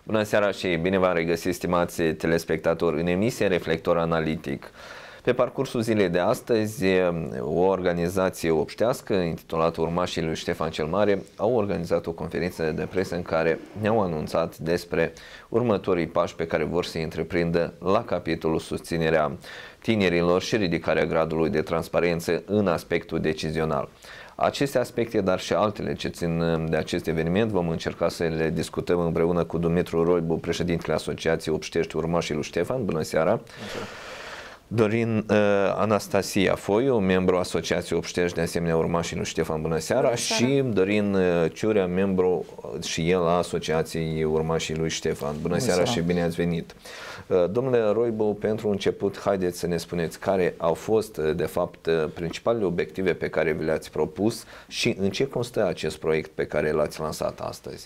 Bună seara și bine v-am regăsit, stimați telespectatori, în emisie Reflector Analitic. Pe parcursul zilei de astăzi, o organizație obștească intitulată Urmașii lui Ștefan cel Mare au organizat o conferință de presă în care ne-au anunțat despre următorii pași pe care vor să întreprindă la capitolul susținerea tinerilor și ridicarea gradului de transparență în aspectul decizional. Aceste aspecte, dar și altele ce țin de acest eveniment, vom încerca să le discutăm împreună cu Dumitru Roibu, președintele Asociației Obștești Urmașii lui Ștefan. Bună seara! Dorin Anastasia Foiu, membru Asociației Obștești, de asemenea Urmașii lui Ștefan. Bună seara! Bună seara. Și Dorin Ciurea, membru și el a Asociației Urmașii lui Ștefan. Bună seara și bine ați venit! Domnule Roibu, pentru început, haideți să ne spuneți care au fost, de fapt, principalele obiective pe care vi le-ați propus și în ce constă acest proiect pe care l-ați lansat astăzi.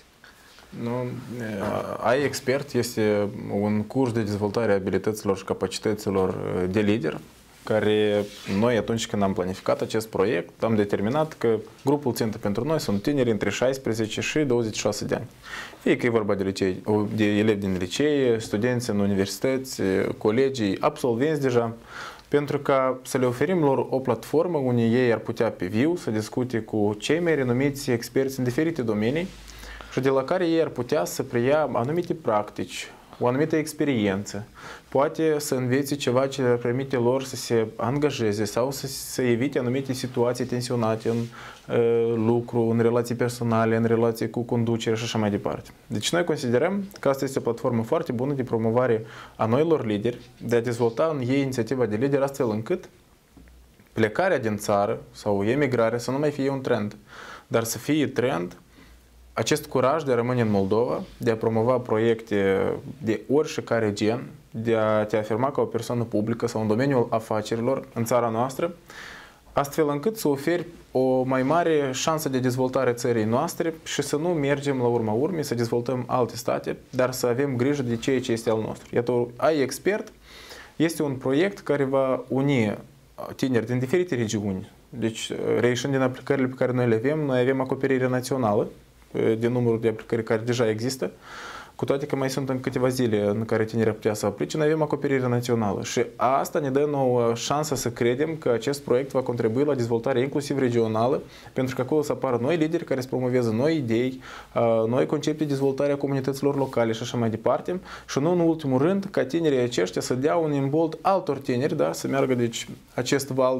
iExpert este un curs de dezvoltare a abilităților și capacităților de lider, care noi, atunci când am planificat acest proiect, am determinat că grupul țintă pentru noi sunt tineri între 16 și 26 de ani. Fie că e vorba de elevi din licee, studenți în universități, colegii, absolvenți deja, pentru ca să le oferim lor o platformă unde ei ar putea pe viu să discute cu cei mai renumiți experți în diferite domenii și de la care ei ar putea să preia anumite practici, o anumită experiență, poate să învețe ceva ce le permite lor să se angajeze sau să evite anumite situații tensionate în lucru, în relații personale, în relații cu conducere și așa mai departe. Deci noi considerăm că asta este o platformă foarte bună de promovare a noilor lideri, de a dezvolta în ei inițiativa de lider astfel încât plecarea din țară sau emigrarea să nu mai fie un trend, dar să fie trend acest curaj de a rămâne în Moldova, de a promova proiecte de oricare gen, de a te afirma ca o persoană publică sau în domeniul afacerilor în țara noastră, astfel încât să oferi o mai mare șansă de dezvoltare țării noastre și să nu mergem la urma urmei să dezvoltăm alte state, dar să avem grijă de ceea ce este al nostru. Iată, iExpert este un proiect care va uni tineri din diferite regiuni. Deci, reieșind din aplicările pe care noi le avem, noi avem acoperire națională de numărul de aplicări care deja există, cu toate că mai sunt în câteva zile în care tinerii ar putea să aplice, noi avem acoperire națională și asta ne dă nouă șansă să credem că acest proiect va contribui la dezvoltarea inclusiv regională, pentru că acolo să apară noi lideri care să promovează noi idei, noi concepte de dezvoltare a comunităților locale și așa mai departe și nu în ultimul rând ca tinerii aceștia să dea un imbold altor tineri, da, să meargă deci acest val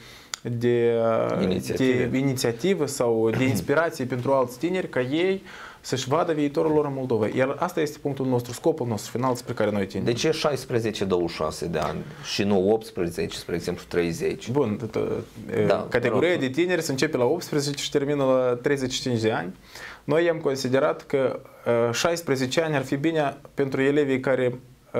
de inițiativă sau de inspirație pentru alți tineri ca ei să-și vadă viitorul lor în Moldova. Iar asta este punctul nostru, scopul nostru final spre care noi tindem. De ce 16-26 de ani și nu 18, spre exemplu 30? Bun, categoria de tineri se începe la 18 și termină la 35 de ani. Noi am considerat că 16 ani ar fi bine pentru elevii care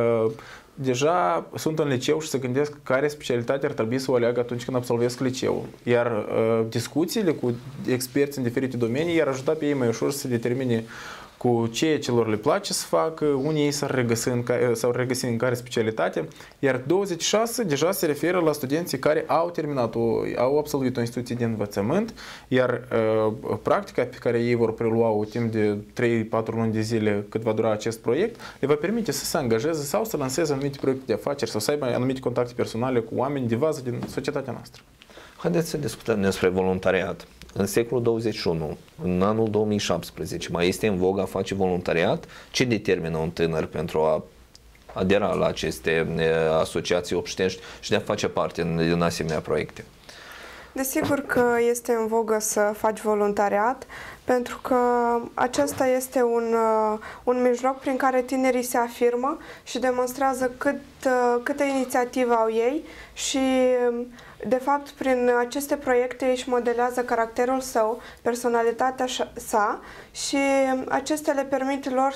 deja sunt în liceu și se gândesc care specialitate ar trebui să o aleagă atunci când absolvesc liceul. Iar discuțiile cu experți în diferite domenii i-ar ajuta pe ei mai ușor să se determine cu ceea ce lor le place să facă, unii ei s-au regăsit în care specialitate, iar 26 deja se referă la studenții care au absolvit o instituție de învățământ, iar practica pe care ei vor prelua timp de 3-4 luni de zile cât va dura acest proiect, le va permite să se angajeze sau să lanseze anumite proiecte de afaceri sau să aibă anumite contacte personale cu oameni de vază din societatea noastră. Haideți să discutăm despre voluntariat. În secolul 21, în anul 2017, mai este în vogă a face voluntariat? Ce determină un tânăr pentru a adera la aceste asociații obștești și de a face parte din asemenea proiecte? Desigur că este în vogă să faci voluntariat, pentru că acesta este un mijloc prin care tinerii se afirmă și demonstrează câtă inițiativă au ei și de fapt, prin aceste proiecte își modelează caracterul său, personalitatea sa și acestea le permit lor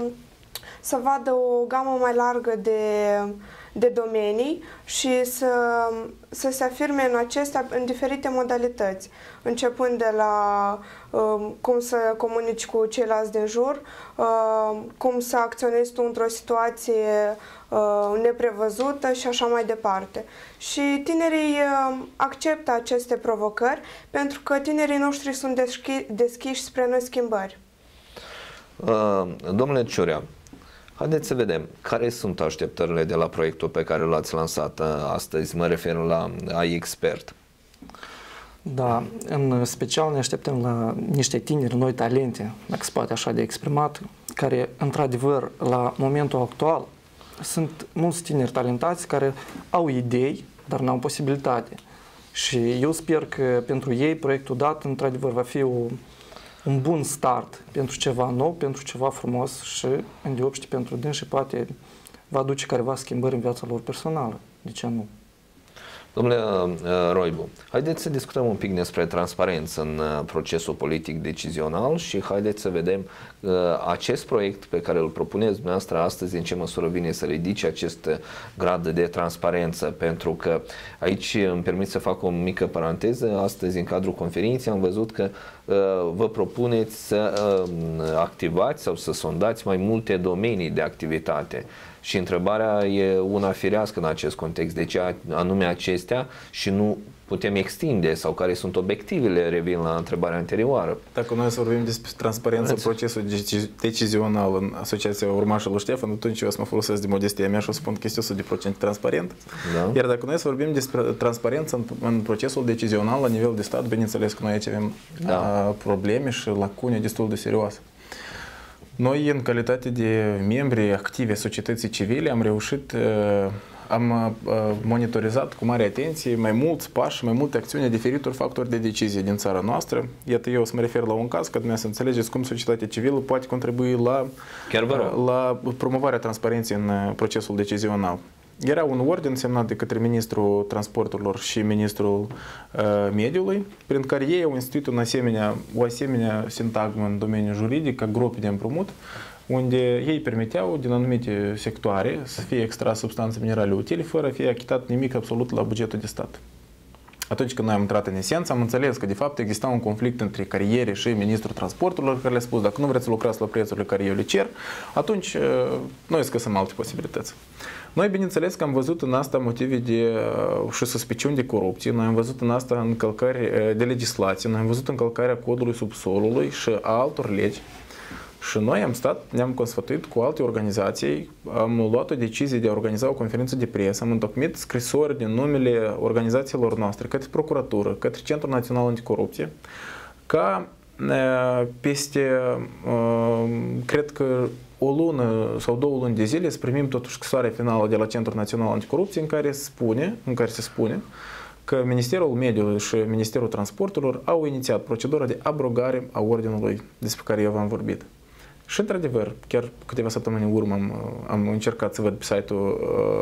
să vadă o gamă mai largă de domenii și să se afirme în acestea în diferite modalități, începând de la cum să comunici cu ceilalți din jur, cum să acționezi tu într-o situație neprevăzută și așa mai departe. Și tinerii acceptă aceste provocări pentru că tinerii noștri sunt deschiși spre noi schimbări. Domnule Ciurea, Haideți să vedem care sunt așteptările de la proiectul pe care l-ați lansat astăzi. Mă refer la iExpert. Da, în special ne așteptăm la niște tineri, noi talente, dacă se poate așa de exprimat, care, într-adevăr, la momentul actual, sunt mulți tineri talentați care au idei, dar nu au posibilitate. Și eu sper că pentru ei proiectul dat, într-adevăr, va fi un bun start pentru ceva nou, pentru ceva frumos și, îndeopște, pentru dânsi și poate va aduce careva schimbări în viața lor personală. De ce nu? Domnule Roibu, haideți să discutăm un pic despre transparență în procesul politic decizional și haideți să vedem acest proiect pe care îl propuneți dumneavoastră astăzi, în ce măsură vine să ridice acest grad de transparență, pentru că aici îmi permit să fac o mică paranteză. Astăzi, în cadrul conferinței, am văzut că vă propuneți să activați sau să sondați mai multe domenii de activitate. Și întrebarea e una firească în acest context. De ce anume acestea și nu putem extinde sau care sunt obiectivele, revin la întrebarea anterioară. Dacă noi să vorbim despre transparență în procesul decizional în Asociația Urmașilor Ștefan, atunci eu o să mă folosesc de modestia mea și o să spun că este 100% transparent. Da. Iar dacă noi să vorbim despre transparență în procesul decizional la nivel de stat, bineînțeles că noi aici avem probleme și lacune destul de serioase. Noi, în calitate de membri activi ai societății civile, am reușit, am monitorizat cu mare atenție mai mulți pași, mai multe acțiuni a diferitor factori de decizie din țara noastră. Iată, eu o să mă refer la un caz, că dumneavoastră să înțelegeți cum societatea civilă poate contribui la promovarea transparenței în procesul decizional. Era un ordin semnat de către Ministrul Transporturilor și Ministrul Mediului, prin care ei au instituit o asemenea sintagmă în domeniul juridic, ca gropi de împrumut, unde ei permiteau din anumite sectoare să fie extras substanțe minerale utile fără a fi achitat nimic absolut la bugetul de stat. Atunci când noi am intrat în esență, am înțeles că de fapt exista un conflict între cariere și Ministrul Transporturilor, care le-a spus: dacă nu vreți să lucrați la prețurile care eu le cer, atunci noi scăsăm alte posibilități. Noi, bineînțeles, că am văzut în asta motive și suspiciuni de corupție, noi am văzut în asta încălcări de legislație, noi am văzut încălcarea codului subsolului și a altor legi. Și noi am stat, ne-am consfătuit cu alte organizații, am luat o decizie de a organiza o conferință de presă, am întocmit scrisori din numele organizațiilor noastre către procuratură, către Centrul Național Anticorupție, ca peste, cred că o lună sau 2 luni de zile să primim totuși scrisoarea finală de la Centrul Național Anticorupție în care se spune că Ministerul Mediului și Ministerul Transporturilor au inițiat procedura de abrogare a ordinului despre care eu v-am vorbit. Și într-adevăr, chiar câteva săptămâni în urmă am încercat să văd pe site-ul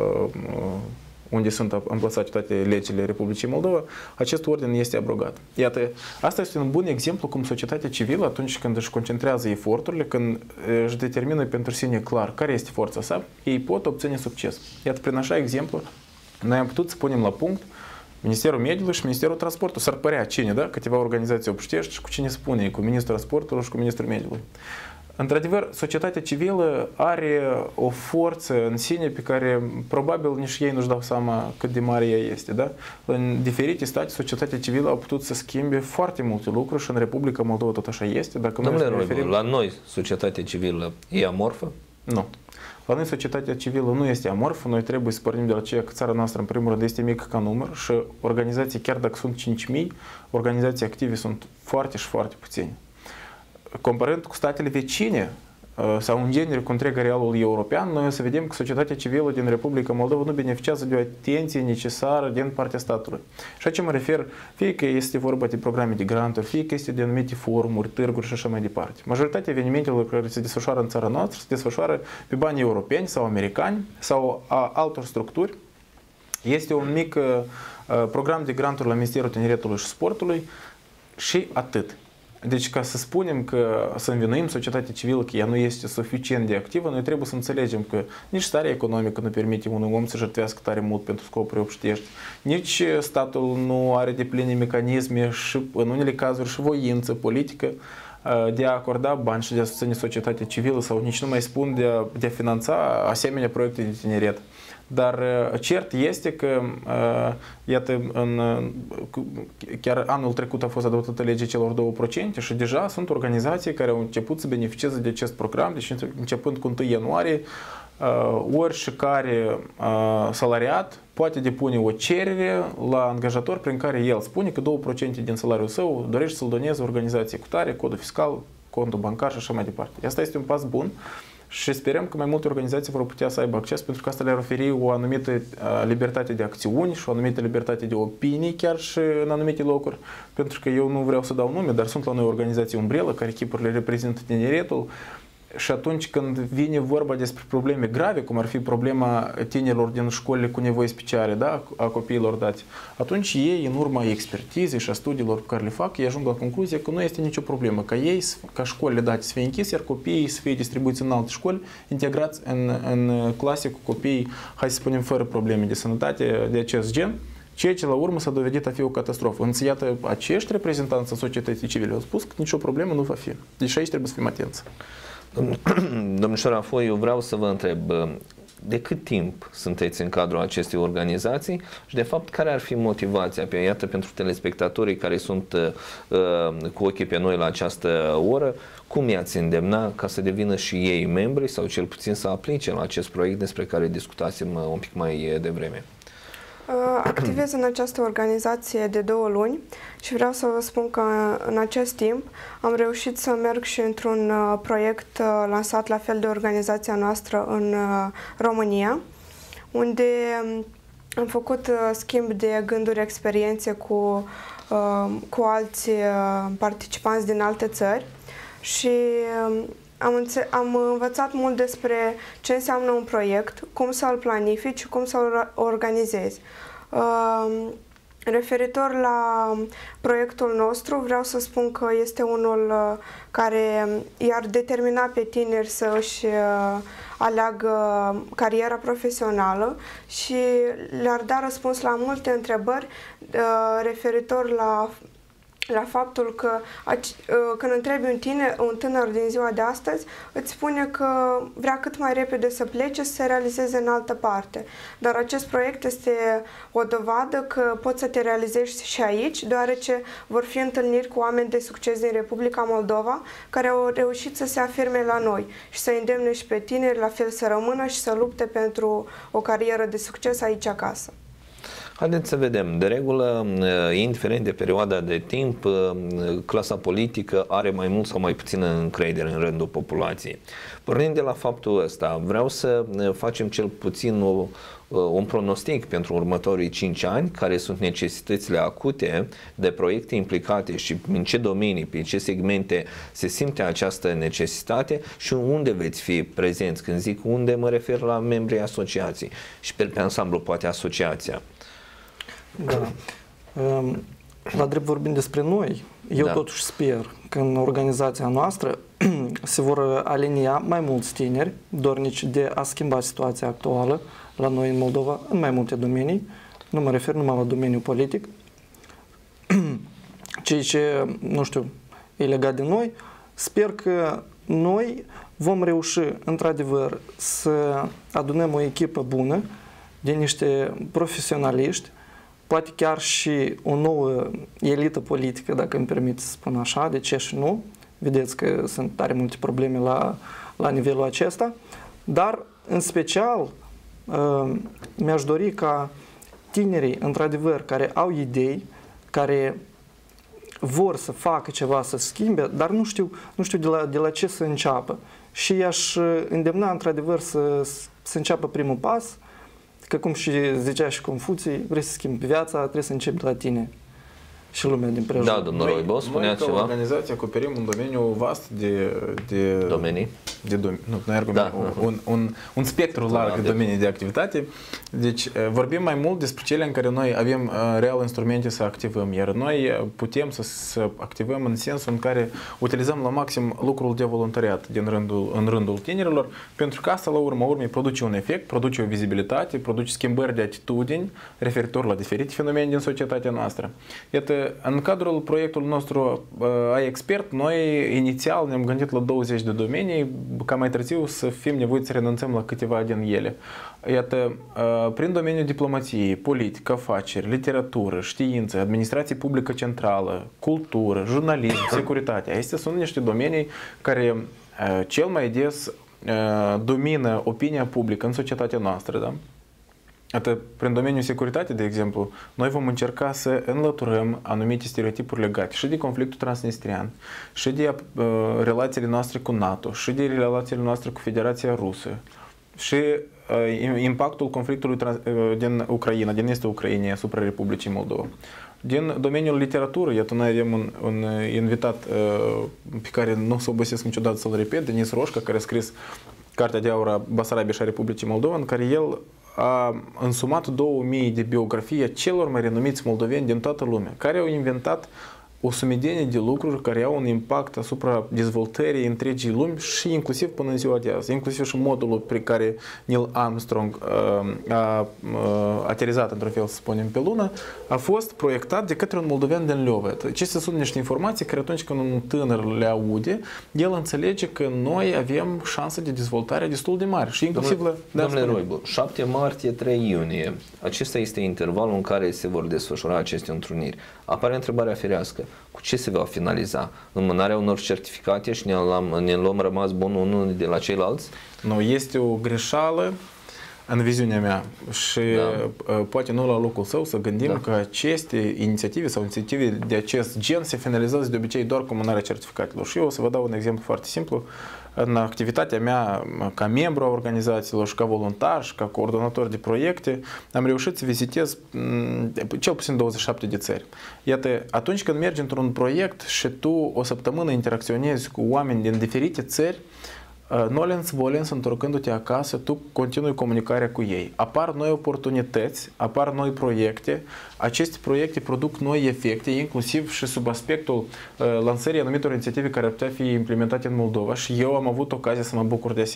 unde sunt amplasate toate legile Republicii Moldova, acest ordin este abrogat. Iată, asta este un bun exemplu cum societatea civilă, atunci când își concentrează eforturile, când își determină pentru sine clar care este forța sa, ei pot obține succes. Iată, prin așa exemplu, noi am putut să punem la punct Ministerul Mediului și Ministerul Transportului. S-ar părea cine, da? Câteva organizații obștești și cu cine spune, cu Ministrul Transportului și cu Ministrul Mediului. Într-adevăr, societatea civilă are o forță în sine pe care probabil nici ei nu-și dau seama cât de mare ea este. Da? În diferite state, societatea civilă a putut să schimbe foarte multe lucruri și în Republica Moldova tot așa este. Domnule Roibu, la noi societatea civilă e amorfă? Nu. La noi societatea civilă nu este amorfă, noi trebuie să pornim de la ceea că țara noastră în primul rând este mică ca număr și organizații, chiar dacă sunt 5.000, organizații active sunt foarte și foarte puține. Comparând cu statele vecine sau în genere cu întreg arealul european, noi o să vedem că societatea civilă din Republica Moldova nu beneficiază de o atenție necesară din partea statului. Și a ce mă refer, fie că este vorba de programe de granturi, fie că este de anumite forumuri, târguri și așa mai departe. Majoritatea evenimentelor care se desfășoară în țara noastră se desfășoară pe bani europeni sau americani sau a altor structuri. Este un mic program de granturi la Ministerul Tineretului și Sportului și atât. Deci, ca să spunem că să învinuim societatea civilă că ea nu este suficient de activă, noi trebuie să înțelegem că nici starea economică nu permite unui om să jertfească tare mult pentru scopuri obștești, nici statul nu are depline mecanisme și, în unele cazuri, și voință politică de a acorda bani și de a susține societatea civilă sau nici nu mai spun de a finanța asemenea proiecte de tineret. Dar cert este că, iată, chiar anul trecut a fost adoptată legea celor 2% și deja sunt organizații care au început să beneficieze de acest program, deci începând cu 1 ianuarie, oricare salariat poate depune o cerere la angajator prin care el spune că 2% din salariul său dorește să-l doneze organizației cu tare, codul fiscal, contul bancar și așa mai departe. Asta este un pas bun și sperăm că mai multe organizații vor putea să aibă acces, pentru că asta le-ar oferi o anumită libertate de acțiuni și o anumită libertate de opinii chiar și în anumite locuri. Pentru că eu nu vreau să dau nume, dar sunt la noi organizații umbrelă care chipurile reprezintă tineretul. Și atunci când vine vorba despre probleme grave, cum ar fi problema tinerilor din școlile cu nevoi speciale, da, a copiilor dați, atunci ei, în urma expertizei și a studiilor pe care le fac, ei ajung la concluzia că nu este nicio problemă, ca ei, ca școlile date să fie închise, iar copiii să fie distribuiți în alte școli, integrați în clase cu copii, hai să spunem, fără probleme de sănătate de acest gen, ceea ce la urmă s-a dovedit a fi o catastrofă. Însă, iată, acești reprezentanți în societății civile au spus că nicio problemă nu va fi. Deci aici trebuie să fim atenți. Domnișoara Afoi, eu vreau să vă întreb, de cât timp sunteți în cadrul acestei organizații și, de fapt, care ar fi motivația? Iată, pentru telespectatorii care sunt cu ochii pe noi la această oră, cum i-ați îndemna ca să devină și ei membri sau cel puțin să aplice la acest proiect despre care discutasem un pic mai devreme? Activez în această organizație de 2 luni și vreau să vă spun că în acest timp am reușit să merg și într-un proiect lansat la fel de organizația noastră în România, unde am făcut schimb de gânduri, experiențe cu alți participanți din alte țări și am învățat mult despre ce înseamnă un proiect, cum să-l planifici și cum să-l organizezi. Referitor la proiectul nostru, vreau să spun că este unul care i-ar determina pe tineri să își aleagă cariera profesională și le-ar da răspuns la multe întrebări referitor la faptul că când întrebi un tânăr din ziua de astăzi, îți spune că vrea cât mai repede să plece, să se realizeze în altă parte. Dar acest proiect este o dovadă că poți să te realizezi și aici, deoarece vor fi întâlniri cu oameni de succes din Republica Moldova, care au reușit să se afirme la noi și să îndemne și pe tineri la fel să rămână și să lupte pentru o carieră de succes aici acasă. Haideți să vedem. De regulă, indiferent de perioada de timp, clasa politică are mai mult sau mai puțină încredere în rândul populației. Pornind de la faptul ăsta, vreau să facem cel puțin un pronostic pentru următorii 5 ani, care sunt necesitățile acute de proiecte implicate și în ce domenii, pe ce segmente se simte această necesitate și unde veți fi prezenți. Când zic unde, mă refer la membrii asociației și pe ansamblu poate asociația. Da. La drept vorbind despre noi, eu totuși sper că în organizația noastră se vor alinia mai mulți tineri dornici de a schimba situația actuală la noi în Moldova, în mai multe domenii. Nu mă refer numai la domeniul politic. Ceea ce, nu știu, e legat de noi, sper că noi vom reuși, într-adevăr, să adunăm o echipă bună de niște profesionaliști, poate chiar și o nouă elită politică, dacă îmi permit să spun așa, de ce și nu. Vedeți că sunt tare multe probleme la nivelul acesta, dar în special mi-aș dori ca tinerii, într-adevăr, care au idei, care vor să facă ceva, să schimbe, dar nu știu de la ce să înceapă. Și i-aș îndemna, într-adevăr, să înceapă primul pas, că cum și zicea și Confuții, vrei să schimbi viața, trebuie să începi de la tine și lumea din prejur. Da, domnul Roibos, spunea ceva. Noi, ca organizație, acoperim un domeniu vast de domenii. Un spectru larg de domenii de activitate. Deci vorbim mai mult despre cele în care noi avem real instrumente să activăm, iar noi putem să activăm în sensul în care utilizăm la maxim lucrul de voluntariat în rândul tinerilor, pentru că asta la urma urmei produce un efect, produce o vizibilitate, produce schimbări de atitudini referitor la diferite fenomene din societatea noastră. Iată, în cadrul proiectului nostru iExpert, noi inițial ne-am gândit la 20 de domenii, ca mai târziu să fim nevoiți să renunțăm la câteva din ele. Iată, prin domeniul diplomației, politică, afaceri, literatură, știință, administrație publică centrală, cultură, jurnalism, securitate. Acestea sunt niște domenii care cel mai des domină opinia publică în societatea noastră, da? Atât prin domeniul securitate, de exemplu, noi vom încerca să înlăturăm anumite stereotipuri legate și de conflictul transnistrian, și de relațiile noastre cu NATO, și de relațiile noastre cu Federația Rusă, și impactul conflictului din Ucraina, din estul Ucrainei asupra Republicii Moldova. Din domeniul literaturii, iată, noi avem un invitat pe care nu o să obosesc niciodată să-l repet, Denis Roșca, care a scris Cartea de Aur a Basarabia și a Republicii Moldova, în care el a însumat 2000 de biografii a celor mai renumiți moldoveni din toată lumea, care au inventat o sumedenie de lucruri care au un impact asupra dezvoltării întregii lumi și inclusiv până în ziua de azi, inclusiv și modul pe care Neil Armstrong a aterizat, într-un fel să spunem, pe lună, a fost proiectat de către un moldovean din Leova. Acestea sunt niște informații care atunci când un tânăr le aude, el înțelege că noi avem șanse de dezvoltare destul de mari și inclusiv Domnule Roibu, 7 martie, 3 iunie, acesta este intervalul în care se vor desfășura aceste întruniri. Apare întrebarea firească. Cu ce se va finaliza? Înmânarea unor certificate și ne luăm rămas bun unul de la ceilalți? Nu, este o greșeală în viziunea mea și poate nu la locul său să gândim că aceste inițiative sau inițiative de acest gen se finalizează de obicei doar cu înmânarea certificatelor. Și eu o să vă dau un exemplu foarte simplu. În activitatea mea ca membru a organizațiilor și ca voluntar și ca coordonator de proiecte am reușit să vizitez cel puțin 27 de țări. Iată, atunci când mergi într-un proiect și tu o săptămână interacționezi cu oameni din diferite țări, nolens volens, întorcându-te acasă, tu continui comunicarea cu ei. Apar noi oportunități, apar noi proiecte, aceste proiecte produc noi efecte, inclusiv și sub aspectul lansării anumitor inițiative care ar putea fi implementate în Moldova și eu am avut ocazia să mă bucur de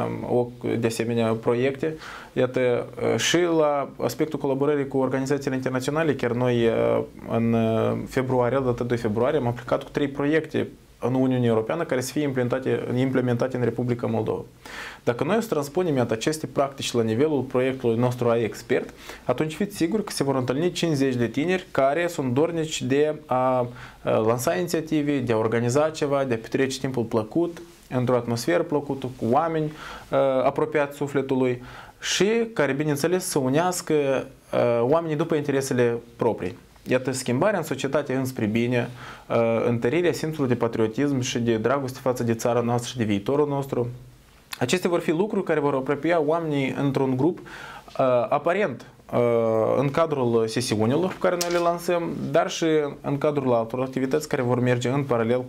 asemenea proiecte. Iată, și la aspectul colaborării cu organizațiile internaționale, chiar noi în februarie, data 2 februarie, am aplicat cu 3 proiecte în Uniunea Europeană care să fie implementate în Republica Moldova. Dacă noi o să transpunem aceste practici la nivelul proiectului nostru iExpert, atunci fiți siguri că se vor întâlni 50 de tineri care sunt dornici de a lansa inițiative, de a organiza ceva, de a petrece timpul plăcut, într-o atmosferă plăcută, cu oameni apropiați sufletului și care, bineînțeles, să unească oamenii după interesele proprii. Iată, schimbarea în societate înspre bine, întărirea simțului de patriotism și de dragoste față de țara noastră și de viitorul nostru. Acestea vor fi lucruri care vor apropia oamenii într-un grup aparent în cadrul sesiunilor pe care noi le lansăm, dar și în cadrul altor activități care vor merge în paralel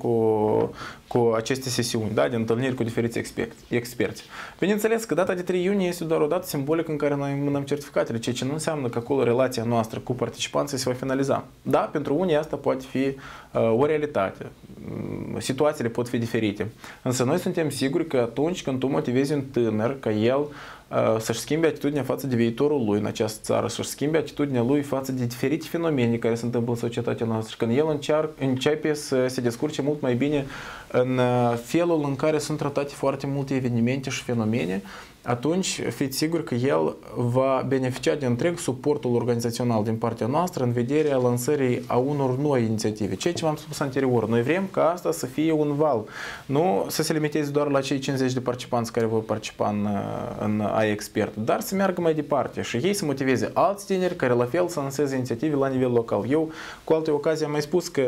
cu aceste sesiuni, da, de întâlniri cu diferiți experți. Bineînțeles că data de 3 iunie este doar o dată simbolică în care noi înmânăm certificatele, ceea ce nu înseamnă că acolo relația noastră cu participanții se va finaliza. Da, pentru unii asta poate fi o realitate. Situațiile pot fi diferite. Însă noi suntem siguri că atunci când tu motivezi un tânăr ca el să-și schimbe atitudinea față de viitorul lui în această țară, să-și schimbe atitudinea lui față de diferite fenomene care se întâmplă în societatea noastră, când el începe să se descurce mult mai bine în felul în care sunt tratate foarte multe evenimente și fenomene, atunci fiți siguri că el va beneficia de întreg suportul organizațional din partea noastră în vederea lansării a unor noi inițiative. Ceea ce v-am spus anterior, noi vrem ca asta să fie un val, nu să se limiteze doar la cei 50 de participanți care vor participa în iExpert, dar să meargă mai departe și ei să motiveze alți tineri care la fel să lanseze inițiative la nivel local. Eu, cu alte ocazii, am mai spus că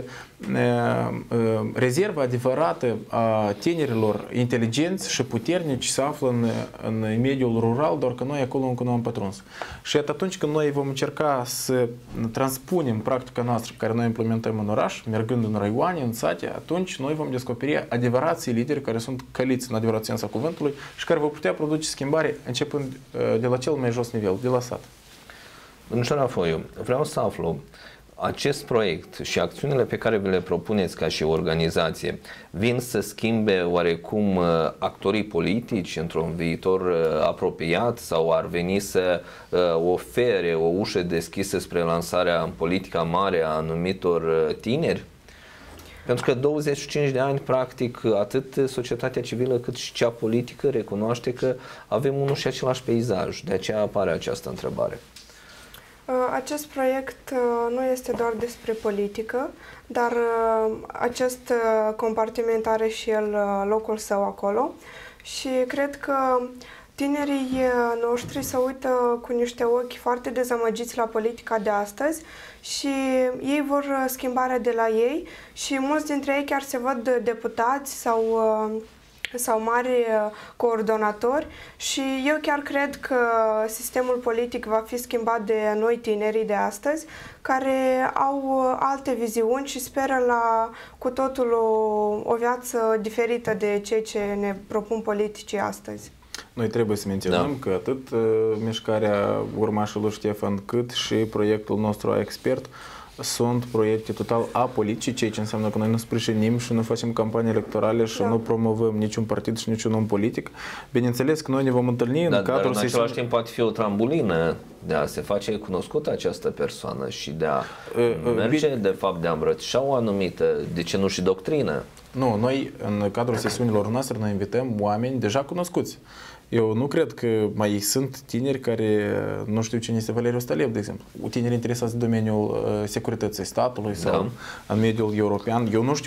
rezerva adevărată a tinerilor inteligenți și puternici se află în mediul rural, doar că noi acolo încă nu am pătruns. Și atunci când noi vom încerca să transpunem practica noastră pe care noi implementăm în oraș, mergând în raioane, în sate, atunci noi vom descoperi adevărații lideri care sunt căliți în adevărat sens a cuvântului și care vor putea produce schimbare începând de la cel mai jos nivel, de la sat. Domnul Șarafoiu, vreau să aflu acest proiect și acțiunile pe care vi le propuneți ca și organizație vin să schimbe oarecum actorii politici într-un viitor apropiat sau ar veni să ofere o ușă deschisă spre lansarea în politica mare a anumitor tineri? Pentru că 25 de ani, practic, atât societatea civilă cât și cea politică recunoaște că avem unul și același peisaj. De aceea apare această întrebare. Acest proiect nu este doar despre politică, dar acest compartiment are și el locul său acolo și cred că tinerii noștri se uită cu niște ochi foarte dezamăgiți la politica de astăzi și ei vor schimbarea de la ei și mulți dintre ei chiar se văd deputați sau mari coordonatori și eu chiar cred că sistemul politic va fi schimbat de noi tinerii de astăzi care au alte viziuni și speră la cu totul o viață diferită de ceea ce ne propun politicii astăzi. Noi trebuie să menționăm că atât mișcarea urmașilor Ștefan cât și proiectul nostru expert sunt proiecte total apolitice, ceea ce înseamnă că noi nu sprijinim și nu facem campanii electorale și nu promovăm niciun partid și niciun om politic. Bineînțeles că noi ne vom întâlni în cadrul dar în același timp poate fi o trambulină de a se face cunoscută această persoană și de a merge, de fapt, de a îmbrățișa o anumită, de ce nu și doctrină. Nu, noi în cadrul sesiunilor noastre noi invităm oameni deja cunoscuți. Eu nu cred că mai sunt tineri care nu știu cine este Valeriu Stalev, de exemplu. Tineri interesați de domeniul securității statului sau în mediul european. Eu nu știu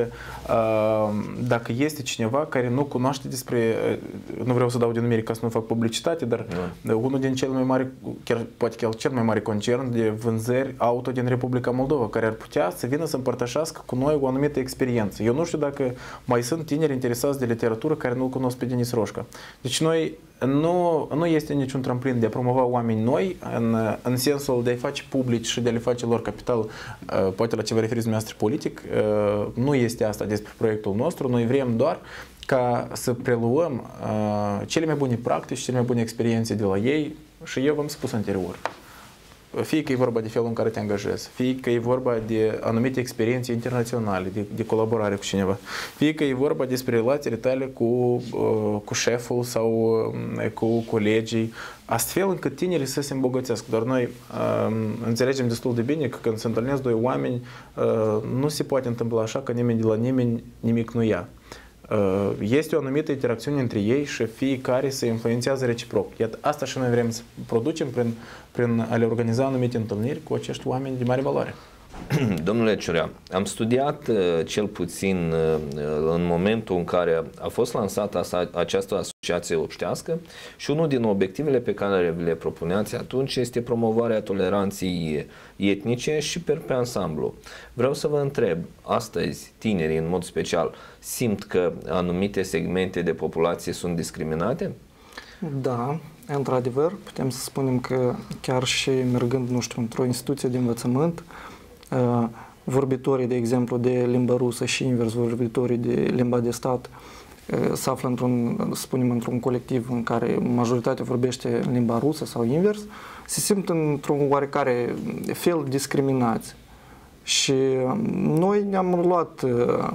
dacă este cineva care nu cunoaște despre, nu vreau să dau denumire ca să nu fac publicitate, dar unul din cele mai mari, poate chiar cel mai mare concern de vânzări auto din Republica Moldova, care ar putea să vină să împărtășească cu noi o anumită experiență. Eu nu știu dacă mai sunt tineri interesați de literatură care nu-l cunosc pe Denis Roșca. Deci noi nu este niciun tramplin de a promova oameni noi în sensul de a-i face publici și de a le face lor capital, poate la ce vă referiți dumneavoastră politic, nu este asta despre proiectul nostru. Noi vrem doar ca să preluăm cele mai bune practici, cele mai bune experiențe de la ei și eu v-am spus anterior. Fie că e vorba de felul în care te angajezi, fie că e vorba de anumite experiențe internaționale, de colaborare cu cineva, fie că e vorba despre relațiile tale cu șeful sau cu colegii, astfel încât tinerii să se îmbogățească. Dar noi înțelegem destul de bine că când se întâlnesc doi oameni, nu se poate întâmpla așa că nimeni de la nimeni nimic nu ia. Este o anumită interacțiune între ei și fiecare se influențează reciproc. Iată, asta și noi vrem să producem prin a le organiza anumite întâlniri cu acești oameni de mare valoare. Domnule Ciurea, am studiat cel puțin în momentul în care a fost lansată această asociație obștească și unul din obiectivele pe care le propuneați atunci este promovarea toleranței etnice și pe ansamblu. Vreau să vă întreb, astăzi tinerii în mod special simt că anumite segmente de populație sunt discriminate? Da, într-adevăr, putem să spunem că chiar și mergând, nu știu, într-o instituție de învățământ, vorbitorii, de exemplu, de limba rusă și invers vorbitorii de limba de stat se află într-un colectiv în care majoritatea vorbește limba rusă sau invers, se simt într-un oarecare fel discriminați. Și noi ne-am luat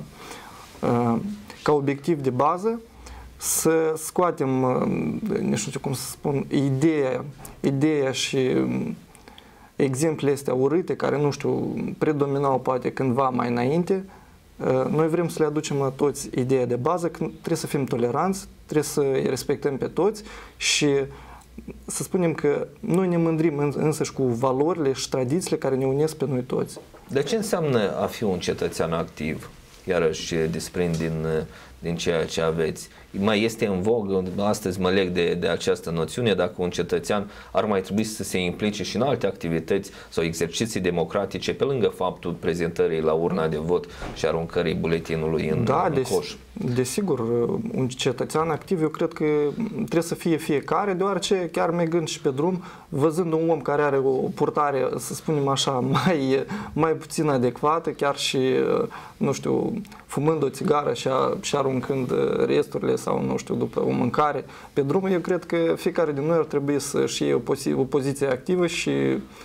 ca obiectiv de bază să scoatem, nu știu cum să spun, ideea și exemplele astea urâte, care, nu știu, predominau poate cândva mai înainte, noi vrem să le aducem la toți ideea de bază că trebuie să fim toleranți, trebuie să îi respectăm pe toți și să spunem că noi ne mândrim însăși cu valorile și tradițiile care ne unesc pe noi toți. De ce înseamnă a fi un cetățean activ? Iarăși desprind din ceea ce aveți. Mai este în vogă, astăzi mă leg de această noțiune, dacă un cetățean ar mai trebui să se implice și în alte activități sau exerciții democratice, pe lângă faptul prezentării la urna de vot și aruncării buletinului în coș. Desigur, un cetățean activ, eu cred că trebuie să fie fiecare, deoarece chiar mergând și pe drum, văzând un om care are o purtare, să spunem așa, mai puțin adecvată, chiar și, nu știu, fumând o țigară și aruncând resturile sau, nu știu, după o mâncare pe drum, eu cred că fiecare din noi ar trebui să-și iei o poziție activă și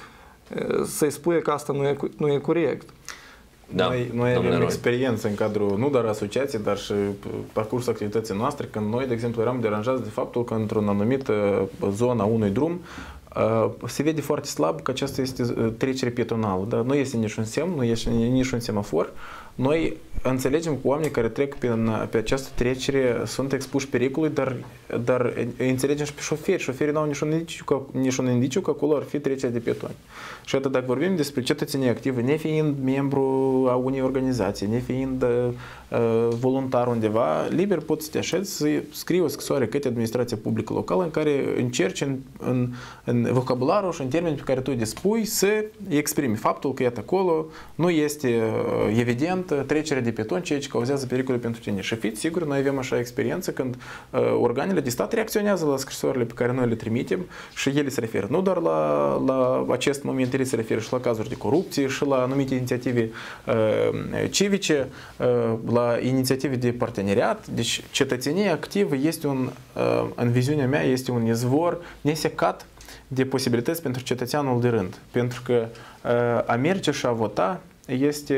să-i spui că asta nu e corect. Da, noi avem experiență în cadrul, nu doar asociației, dar și parcursul activității noastre, când noi, de exemplu, eram deranjați de faptul că într-o anumită zonă a unui drum se vede foarte slab că aceasta este trecere pietonală, dar nu este niciun semn, nu este niciun semafor. Noi înțelegem că oamenii care trec pe această trecere sunt expuși pericolului, dar înțelegem și pe șoferi. Șoferii nu au niciun indiciu că acolo ar fi trecere de pietoni. Și atât dacă vorbim despre cetățenie activă, nefiind membru a unei organizații, nefiind voluntar undeva, liber poți să te așezi să scrii o scrisoare către administrația publică locală în care încerci în vocabularul și în termenii pe care tu dispui să exprimi faptul că iată acolo nu este evident trecerea de pietoni, ceea ce cauzează pericole pentru tine. Și fiți siguri, noi avem așa experiență când organele de stat reacționează la scrisorile pe care noi le trimitem și ele se referă nu doar la acest moment, ele se referă și la cazuri de corupție și la anumite inițiative civice, la inițiative de parteneriat. Deci cetățenia activă este în viziunea mea, este un izvor nesecat de posibilități pentru cetățeanul de rând. Pentru că a merge și a vota este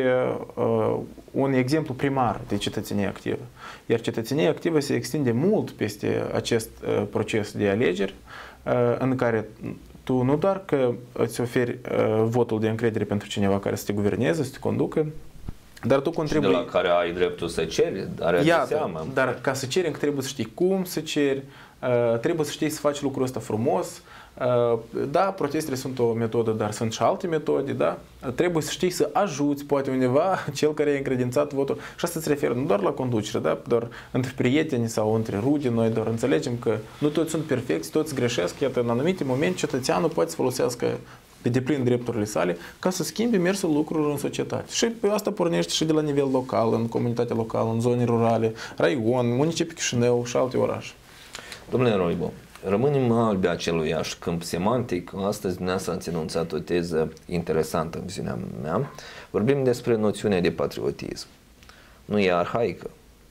un exemplu primar de cetățenie activă. Iar cetățenia activă se extinde mult peste acest proces de alegeri, în care tu nu doar că îți oferi votul de încredere pentru cineva care să te guverneze, să te conducă, dar tu contribui... Și de la care ai dreptul să ceri, dar ca să ceri, încă trebuie să știi cum să ceri, trebuie să știi să faci lucrul ăsta frumos. Da, protestele sunt o metodă, dar sunt și alte metode, da? Trebuie să știi să ajuți, poate undeva, cel care e încredințat votul. Și asta se referă nu doar la conducere, da? Doar între prieteni sau între rude, noi doar înțelegem că nu toți sunt perfecți, toți greșesc, iată, în anumite momente cetățeanul poate să folosească pe deplin drepturile sale ca să schimbe mersul lucrurilor în societate. Și asta pornește și de la nivel local, în comunitatea locală, în zone rurale, raion, municipiul Chișinău și alte orașe. Domnule Roibo, rămânem albi aceluiași câmp semantic. Astăzi dumneavoastră ați enunțat o teză interesantă în viziunea mea. Vorbim despre noțiunea de patriotism. Nu e arhaică?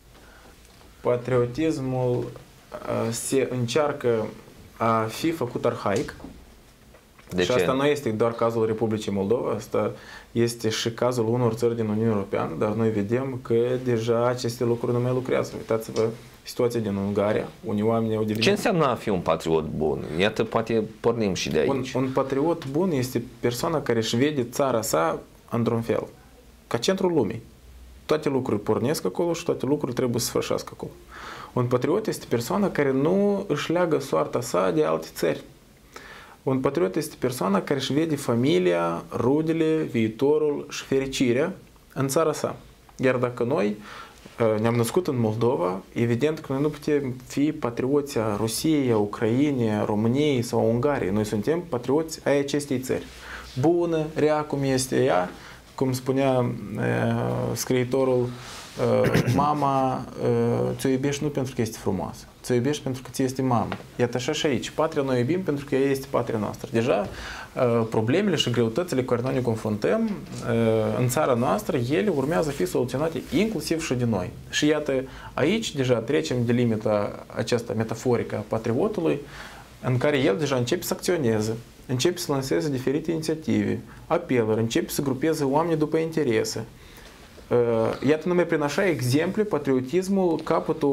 Patriotismul se încearcă a fi făcut arhaic. De și ce? Asta nu este doar cazul Republicii Moldova, asta este și cazul unor țări din Uniunea Europeană, dar noi vedem că deja aceste lucruri nu mai lucrează. Uitați-vă situația din Ungaria, unii oameni au devenit... Ce înseamnă a fi un patriot bun? Iată, poate pornim și de aici. Un patriot bun este persoana care își vede țara sa într-un fel, ca centrul lumii. Toate lucrurile pornesc acolo și toate lucrurile trebuie să sfârșească acolo. Un patriot este persoana care nu își leagă soarta sa de alte țări. Un patriot este persoana care își vede familia, rudele, viitorul și fericirea în țara sa. Iar dacă noi ne-am născut în Moldova, evident că noi nu putem fi patrioți a Rusiei, a Ucrainei, a României sau a Ungariei. Noi suntem patrioți ai acestei țări. Bună, rea cum este ea, cum spunea scriitorul, mama ți-o iubești nu pentru că este frumoasă, ți-o iubești pentru că ți este mamă. Iată așa și aici. Patria noi iubim pentru că ea este patria noastră. Deja problemele și greutățile cu care noi ne confruntăm în țara noastră, ele urmează fi soluționate inclusiv și de noi. Și iată, aici deja trecem de limita aceasta metaforică a patriotului, în care el deja începe să acționeze, începe să lanseze diferite inițiative, apeluri, începe să grupeze oamenii după interese. Iată, numai prin așa exemple, patriotismul capătă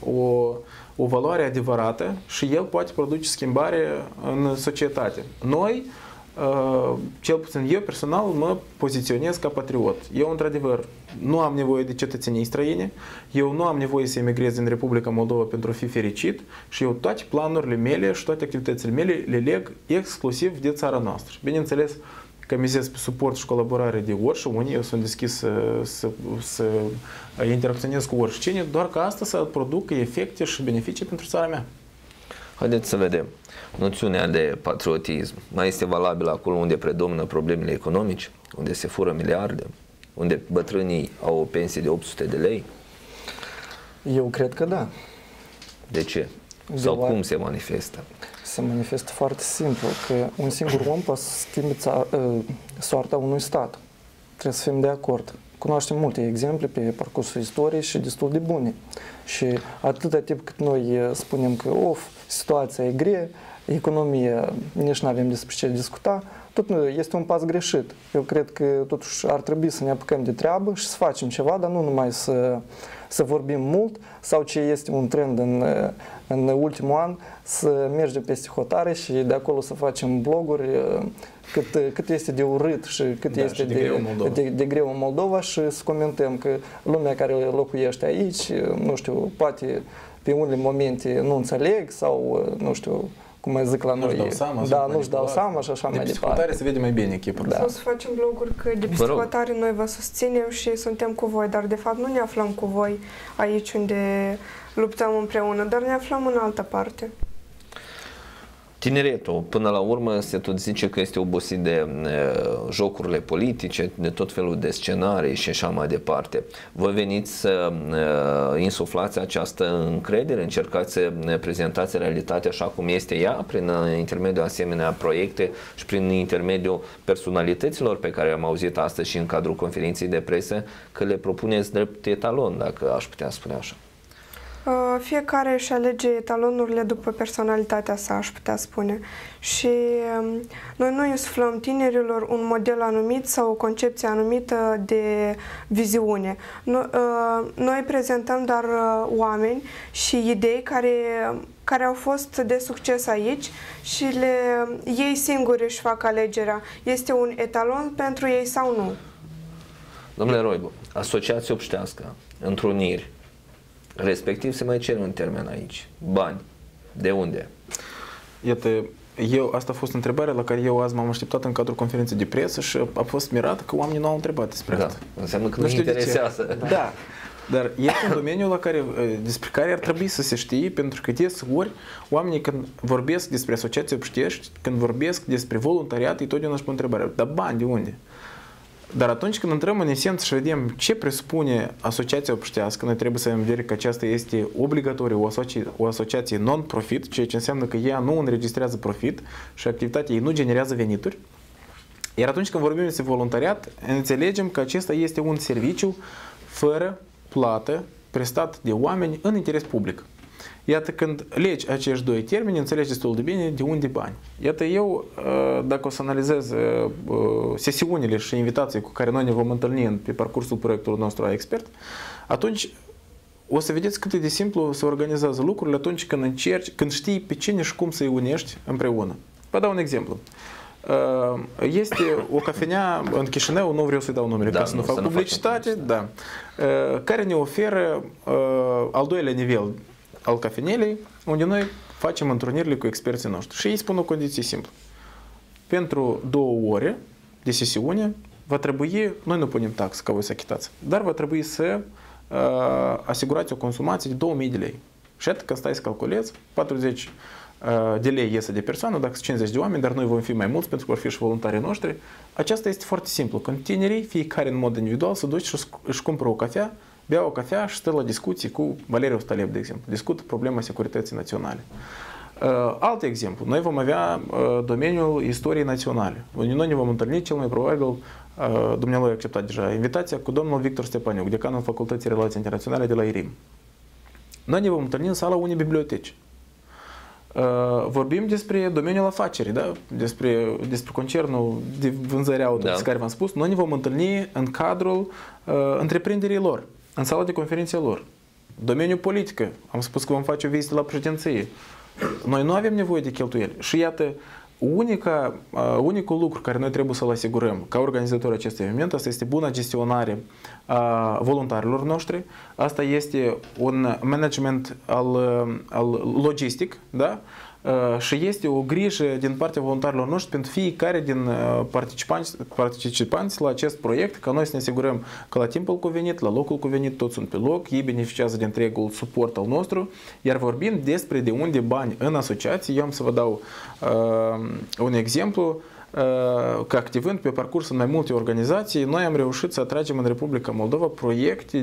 o valoare adevărată și el poate produce schimbare în societate. Noi, cel puțin eu personal, mă poziționez ca patriot. Eu, într-adevăr, nu am nevoie de cetățenii străine, eu nu am nevoie să emigrez în Republica Moldova pentru a fi fericit și eu toate planurile mele și toate activitățile mele le leg exclusiv de țara noastră. Bineînțeles, că mizez pe suport și colaborare de orice, unii eu sunt deschis să interacționez cu oricine, doar că asta să producă efecte și beneficii pentru țara mea. Haideți să vedem. Noțiunea de patriotism mai este valabilă acolo unde predomină problemele economice, unde se fură miliarde, unde bătrânii au o pensie de 800 de lei? Eu cred că da. De ce? Sau cum se manifestă? Se manifestă foarte simplu, că un singur om poate să schimbe soarta unui stat. Trebuie să fim de acord. Cunoaștem multe exemple pe parcursul istoriei și destul de bune. Și atâta timp cât noi spunem că situația e grea, economie, nici nu avem despre ce discuta, tot nu este un pas greșit. Eu cred că totuși ar trebui să ne apucăm de treabă și să facem ceva, dar nu numai să vorbim mult sau ce este un trend în ultimul an, să mergem peste hotare și de acolo să facem bloguri cât este de urât și cât este de greu în Moldova și să comentăm că lumea care locuiește aici, nu știu, poate pe unele momente nu înțeleg sau, nu știu, cum mai zic la noi, nu-și dau seama și așa mai departe. De psihotare se vede mai bine echipul. Sau să facem bloguri că de psihotare noi vă susținem și suntem cu voi, dar de fapt nu ne aflăm cu voi aici unde luptăm împreună, dar ne aflăm în altă parte. Tineretul, până la urmă, se tot zice că este obosit de jocurile politice, de tot felul de scenarii și așa mai departe. Vă veniți să insuflați această încredere, încercați să prezentați realitatea așa cum este ea, prin intermediul asemenea proiecte și prin intermediul personalităților pe care am auzit astăzi și în cadrul conferinței de presă, că le propuneți drept etalon, dacă aș putea spune așa. Fiecare își alege etalonurile după personalitatea sa, aș putea spune. Și noi nu insuflăm tinerilor un model anumit sau o concepție anumită de viziune. Noi prezentăm doar oameni și idei care au fost de succes aici și ei singuri își fac alegerea. Este un etalon pentru ei sau nu? Domnule Roibu, asociație obștească, întruniri, respectiv se mai cere un termen aici. Bani. De unde? Iată, asta a fost întrebarea la care eu azi m-am așteptat în cadrul conferinței de presă și a fost mirat că oamenii nu au întrebat despre asta. Înseamnă că nu interesează. Da. Dar este un domeniu despre care ar trebui să se știe, pentru că desori oamenii când vorbesc despre asociații obștești, când vorbesc despre voluntariat, ei totdeauna își pun întrebarea, dar bani de unde? Dar atunci când intrăm în esență și vedem ce presupune asociația obștească, noi trebuie să avem în vedere că aceasta este obligatoriu o asociație non-profit, ceea ce înseamnă că ea nu înregistrează profit și activitatea ei nu generează venituri. Iar atunci când vorbim despre voluntariat, înțelegem că acesta este un serviciu fără plată prestat de oameni în interes public. Iată, când legi acești doi termeni, înțelegi destul de bine de unde bani. Iată, eu, dacă o să analizez sesiunile și invitații cu care noi ne vom întâlni pe parcursul proiectului nostru expert, atunci o să vedeți cât e de simplu să organizează lucrurile atunci când știi pe cine și cum să-i unești împreună. Vă dau un exemplu. Este o cafenea în Chișinău, nu vreau să-i dau numele ca să nu fac publicitate, care ne oferă al doilea nivel al cafenelei, unde noi facem întrunirile cu experții noștri. Și ei spun o condiție simplă. Pentru 2 ore de sesiune va trebui, noi nu punem taxă ca voi să achitați, dar va trebui să asigurați o consumație de 2000 de lei. Și atât când stai să calculezi, 40 de lei iese de persoană, dacă sunt 50 de oameni, dar noi vom fi mai mulți pentru că vor fi și voluntarii noștri. Aceasta este foarte simplu. Când tinerii, fiecare în mod individual, se duce și își cumpără o cafea, bea o cafea și stă la discuții cu Valeriu Staleb, de exemplu. Discută problema securității naționale. Alt exemplu. Noi vom avea domeniul istoriei naționale. Noi ne vom întâlni, cel mai probabil, dumnealui a acceptat deja invitația, cu domnul Victor Stepaniuc, decanul Facultății Relații Internaționale de la IRIM. Noi ne vom întâlni în sala unei biblioteci. Vorbim despre domeniul afacerii, da? despre concernul de vânzări auto, despre care v-am spus. Noi ne vom întâlni în cadrul întreprinderii lor, în sala de conferințe lor. Domeniul politică, am spus că vom face o vizită la președinție. Noi nu avem nevoie de cheltuieli. Și iată, unicul lucru care noi trebuie să-l asigurăm ca organizatori acestui eveniment, asta este buna gestionare a voluntarilor noștri, asta este un management al logistic, da? Și este o grijă din partea voluntarilor noștri pentru fiecare din participanți la acest proiect, ca noi să ne asigurăm că la timpul cuvenit, la locul cuvenit, toți sunt pe loc, ei beneficiază de întregul suport al nostru, iar vorbim despre de unde bani în asociații. Eu am să vă dau un exemplu, că activând pe parcurs în mai multe organizații, noi am reușit să atragem în Republica Moldova proiecte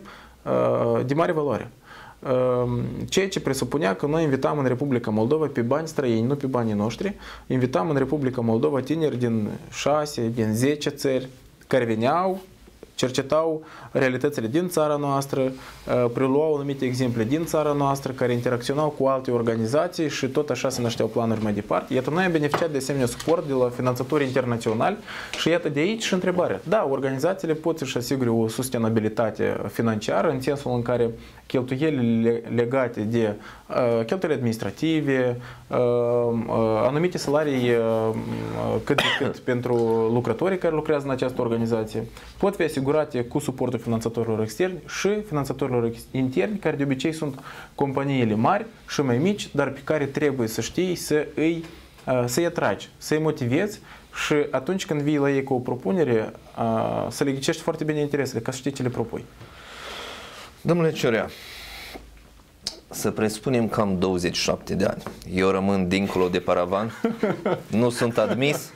de mare valoare. Ceea ce presupunea că noi invitam în Republica Moldova pe bani străini, nu pe banii noștri, invitam în Republica Moldova tineri din 6, din 10 țări care veneau, cercetau realitățile din țara noastră, preluau anumite exemple din țara noastră care interacționau cu alte organizații și tot așa se nășteau planuri mai departe. Iată, noi am beneficiat de asemenea suport de la finanțatori internaționali și iată de aici și întrebarea. Da, organizațiile pot să-și asigure o sustenabilitate financiară în sensul în care cheltuielile legate de cheltuieli administrative, anumite salarii cât de cât pentru lucrătorii care lucrează în această organizație, pot fi asigurate cu suportul finanțatorilor externi și finanțatorilor interni, care de obicei sunt companiile mari și mai mici, dar pe care trebuie să știi să-i atragi, să-i motivezi și atunci când vii la ei cu o propunere, să le ghicești foarte bine interesele, ca să știi ce le propui. Domnule Ciorea, să presupunem că am 27 de ani. Eu rămân dincolo de paravan? Nu sunt admis?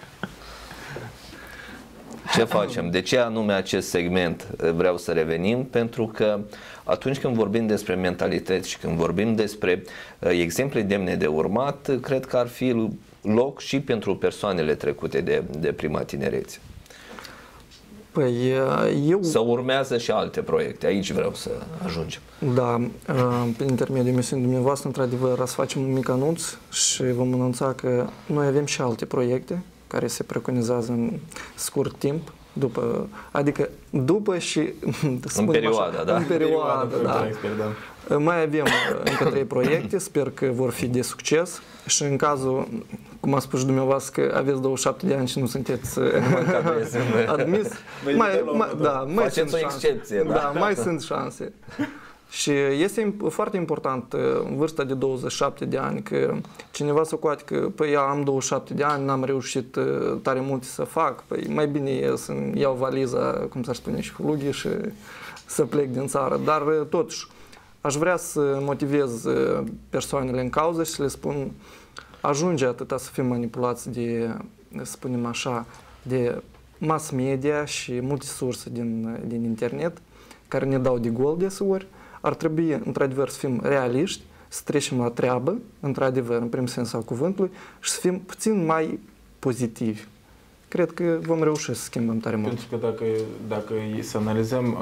Ce facem? De ce anume acest segment vreau să revenim? Pentru că atunci când vorbim despre mentalități și când vorbim despre exemple demne de urmat, cred că ar fi loc și pentru persoanele trecute de prima tinerețe. Păi, să urmează și alte proiecte. Aici vreau să ajungem. Da, prin intermediul emisiunii dumneavoastră, într-adevăr, să facem un mic anunț și vom anunța că noi avem și alte proiecte care se preconizează în scurt timp, după și în perioada, așa, da? În perioada, da. Mai avem încă 3 proiecte, sper că vor fi de succes și în cazul, cum a spus și dumneavoastră, că aveți 27 de ani și nu sunteți admis, mai sunt o excepție, mai sunt șanse. Și este foarte important în vârsta de 27 de ani că cineva să coate că păi am 27 de ani, n-am reușit tare multe să fac, păi mai bine e să-mi iau valiza, cum s-ar spune, și hulughi și să plec din țară. Dar totuși aș vrea să motivez persoanele în cauză și să le spun ajunge atâta să fim manipulați de, să spunem așa, de mass media și multe surse din internet care ne dau de gol deseori. Ar trebui, într-adevăr, să fim realiști, să trecem la treabă, într-adevăr, în prim sens al cuvântului, și să fim puțin mai pozitivi. Cred că vom reuși să schimbăm tare mult. Pentru că dacă să analizăm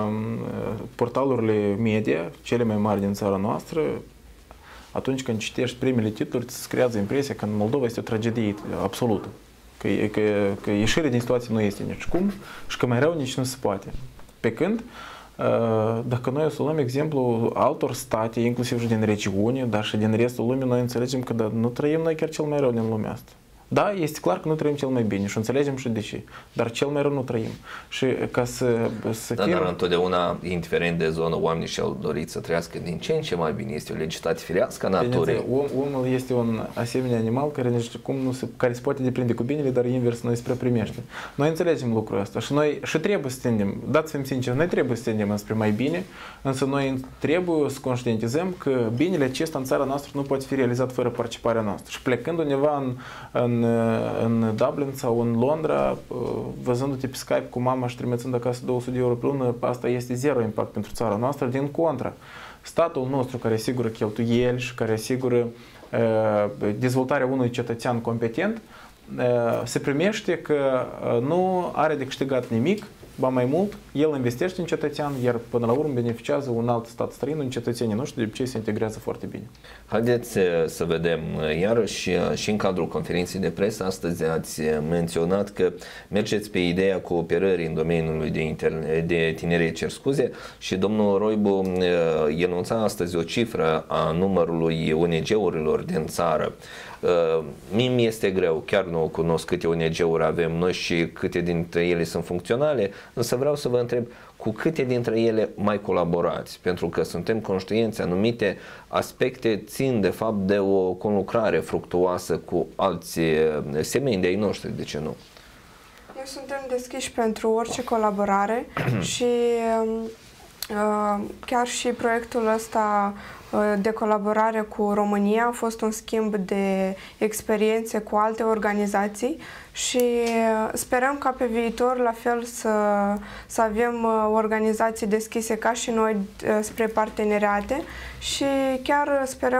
portalurile media, cele mai mari din țara noastră, atunci când citești primele titluri, îți creează impresia că în Moldova este o tragedie absolută. Că ieșirea din situație nu este nici cum și că mai rău nici nu se poate. Pe când dacă noi o să luăm exemplu altor state, inclusiv și din regiune, dar și din restul lumii, noi înțelegem că nu trăim noi chiar cel mai rău din lumea asta. Da, este clar că nu trăim cel mai bine și înțelegem și de ce, dar cel mai rău nu trăim. Și ca să fim... Dar întotdeauna, indiferent de zonă, oamenii și-au dorit să trăiască din ce în ce mai bine. Este o legitate firească a naturii. Omul este un asemenea animal care se poate deprinde cu binele, dar invers noi spre primește. Noi înțelegem lucrul ăsta și noi trebuie să tindem, dați fiind sincer, noi trebuie să tindem înspre mai bine, însă noi trebuie să conștientizăm că binele acesta în țara noastră nu poate fi realizat fără participarea noastră. Și plecând undeva în Dublin sau în Londra, văzându-te pe Skype cu mama și trimițând acasă 200 de euro pe lună, asta este zero impact pentru țara noastră. Din contra, statul nostru care asigură cheltuieli și care asigură dezvoltarea unui cetățean competent, se primește că nu are de câștigat nimic, ba mai mult, el investește în cetățean, iar până la urmă beneficiază un alt stat străin, în cetățenii noștri, de obicei se integrează foarte bine. Haideți să vedem iarăși și în cadrul conferinței de presă, astăzi ați menționat că mergeți pe ideea cooperării în domeniul de tineret, și domnul Roibu enunța astăzi o cifră a numărului ONG-urilor din țară. Mie mi este greu, chiar nu cunosc câte ONG-uri avem noi și câte dintre ele sunt funcționale, însă vreau să vă întreb cu câte dintre ele mai colaborați, pentru că suntem conștienți, anumite aspecte țin de fapt de o conlucrare fructuoasă cu alți semeni de ai noștri, de ce nu? Noi suntem deschiși pentru orice colaborare și chiar și proiectul ăsta de colaborare cu România a fost un schimb de experiențe cu alte organizații și sperăm ca pe viitor la fel să avem organizații deschise ca și noi spre parteneriate și chiar sperăm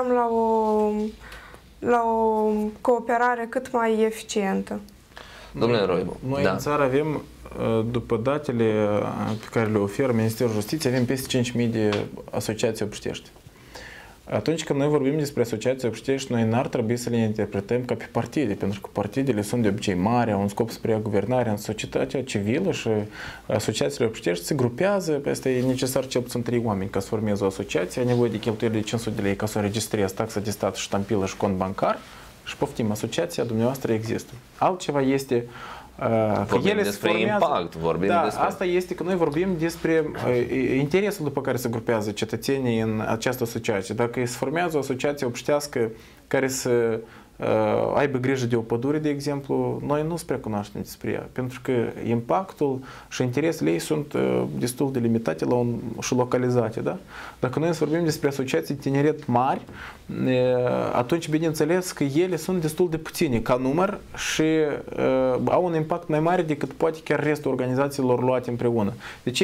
la o cooperare cât mai eficientă. Domnule Roibu, noi în țară avem după datele pe care le oferă Ministerul Justiției, avem peste 5.000 de asociații obștești. Atunci când noi vorbim despre asociații obștești, noi n-ar trebui să le interpretăm ca pe partide, pentru că partidele sunt de obicei mari, au un scop spre guvernare. În societatea civilă și asociațiile obștești se grupează, asta e necesar cel puțin 3 oameni ca să formeze o asociație, ai nevoie de cheltuieli de 500 de lei ca să înregistrezi taxa de stat, ștampilă și cont bancar și poftim, asociația dumneavoastră există. Altceva este vorbim despre impact, vorbim despre... asta este că noi vorbim despre interesul după care se grupează cetățenii în această asociație. Dacă se formează o asociație obștească care să aibă grijă de o pădure, de exemplu, noi nu spre cunoaștem despre ea, pentru că impactul și interesele ei sunt destul de limitate și localizate. Da? Dacă noi vorbim despre asociații tineret mari, atunci bineînțeles că ele sunt destul de puține ca număr și au un impact mai mare decât poate chiar restul organizațiilor luate împreună. Deci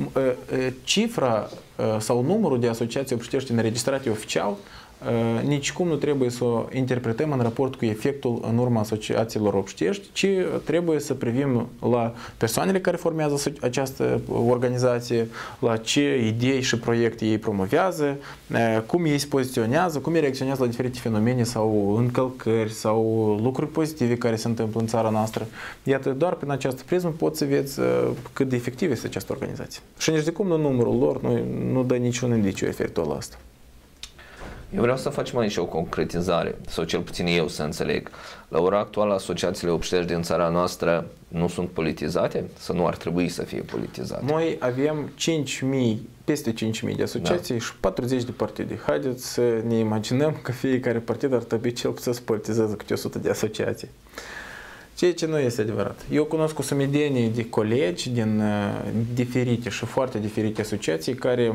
cifra sau numărul de asociații obștești înregistrate oficial nicicum nu trebuie să o interpretăm în raport cu efectul în urma asociațiilor obștești, ci trebuie să privim la persoanele care formează această organizație, la ce idei și proiecte ei promovează, cum ei se poziționează, cum ei reacționează la diferite fenomene sau încălcări sau lucruri pozitive care se întâmplă în țara noastră. Iată, doar prin această prismă poți să vezi cât de efectivă este această organizație. Și nici de cum numărul lor nu dă niciun indiciu efectul la asta. Eu vreau să facem aici o concretizare, sau cel puțin eu să înțeleg. La ora actuală, asociațiile obștești din țara noastră nu sunt politizate? Sau nu ar trebui să fie politizate? Noi avem 5.000, peste 5.000 de asociații și 40 de partide. Haideți să ne imaginăm că fiecare partid ar trebui cel puțin să politizeze câte 100 de asociații. Ceea ce nu este adevărat. Eu cunosc o sumedenie de colegi din diferite și foarte diferite asociații care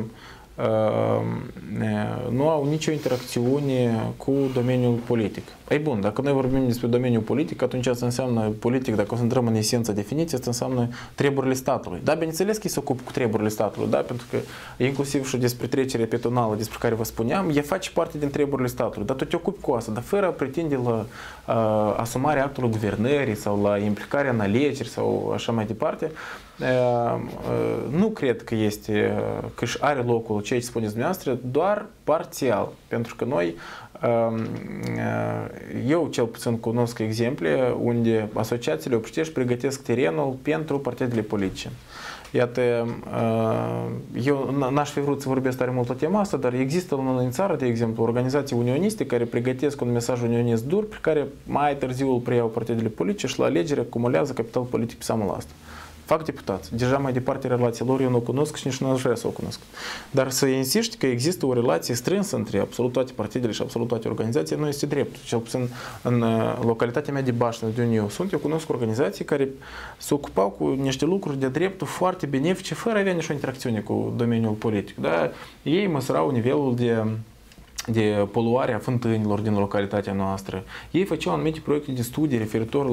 nu au nicio interacțiune cu domeniul politic. Ei bun, dacă noi vorbim despre domeniul politic, atunci asta înseamnă politic, dacă o să intrăm în esența definiției, asta înseamnă treburile statului. Da, bineînțeles că ei se ocupă cu treburile statului, da, pentru că inclusiv și despre trecerea petonală despre care vă spuneam, ea face parte din treburile statului, dar tu te ocupi cu asta, dar fără a pretinde la asumarea actului guvernării sau la implicarea în alegeri sau așa mai departe, nu cred că este, că își are locul ceea ce spuneți dumneavoastră, doar parțial, pentru că noi, eu cel puțin cunosc exemple unde asociațiile obștești pregătesc terenul pentru partidele politice. Iată, eu n-aș fi vrut să vorbesc tare mult la tema asta, dar există în țară, de exemplu, organizații unioniste care pregătesc un mesaj unionist dur, pe care mai târziu îl preiau partidele politice și la alegeri acumulează capital politic pe seama la asta. Fac deputați. Deja mai departe relația lor eu nu o cunosc și nici nu aș vrea să o cunosc. Dar să insiști că există o relație strânsă între absolut toate partidele și absolut toate organizațiile nu este drept. Cel puțin în localitatea mea de Baștină, de unde eu sunt, eu cunosc organizații care se ocupau cu niște lucruri de dreptul foarte benefice, fără a avea nicio interacțiune cu domeniul politic. Da? Ei măsurau nivelul de poluare a fântânilor din localitatea noastră. Ei făceau anumite proiecte de studii referitor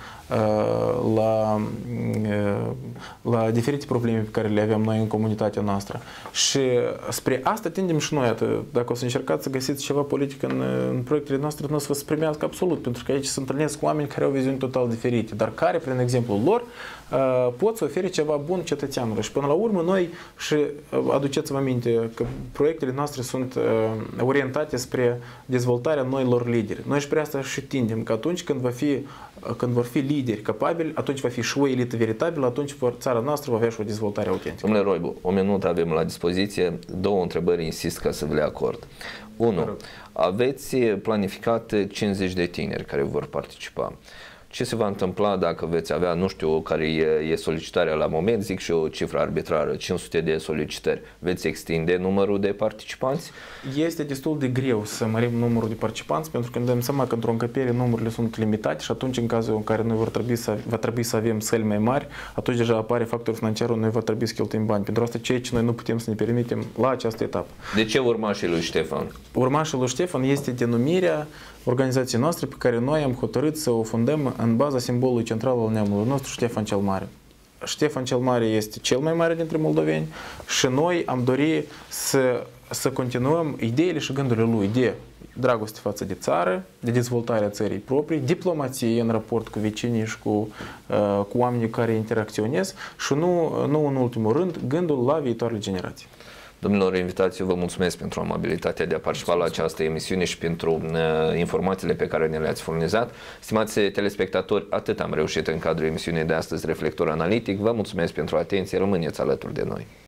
la diferite probleme pe care le aveam noi în comunitatea noastră. Și spre asta tindem și noi. Dacă o să încercați să găsiți ceva politic în proiectele noastre, nu o să vă primească absolut, pentru că aici se întâlnesc oameni care au viziuni total diferite, dar care, prin exemplul lor, pot să ofere ceva bun cetățeanului. Și până la urmă noi, și aduceți-vă aminte că proiectele noastre sunt orientate spre dezvoltarea noilor lideri. Noi spre asta și tindem, că atunci când vor fi lideri capabili, atunci va fi și o elită veritabilă, atunci țara noastră va avea și o dezvoltare autentică. Domnule Roibu, o minut avem la dispoziție, 2 întrebări insist ca să vi le acord. 1. Aveți planificat 50 de tineri care vor participa. Ce se va întâmpla dacă veți avea, nu știu care e solicitarea la moment, zic și o cifră arbitrară, 500 de solicitări. Veți extinde numărul de participanți? Este destul de greu să mărim numărul de participanți, pentru că ne dăm seama că într-o încăpere numărurile sunt limitate și atunci în cazul în care noi va trebui să avem săli mai mari, atunci deja apare factorul financiar, noi va trebui să cheltuim bani. Pentru asta ceea ce noi nu putem să ne permitem la această etapă. De ce urmașii lui Ștefan? Urmașii lui Ștefan este denumirea organizației noastre pe care noi am hotărât să o fundăm în baza simbolului central al neamului nostru, Ștefan cel Mare. Ștefan cel Mare este cel mai mare dintre moldoveni și noi am dorit să continuăm ideile și gândurile lui de dragoste față de țară, de dezvoltarea țării proprii, diplomație în raport cu vecinii și cu oamenii care interacționez și nu în ultimul rând gândul la viitoarele generații. Domnilor invitați, eu vă mulțumesc pentru amabilitatea de a participa la această emisiune și pentru informațiile pe care ne le-ați furnizat. Stimați telespectatori, atât am reușit în cadrul emisiunii de astăzi, Reflector Analitic. Vă mulțumesc pentru atenție, rămâneți alături de noi.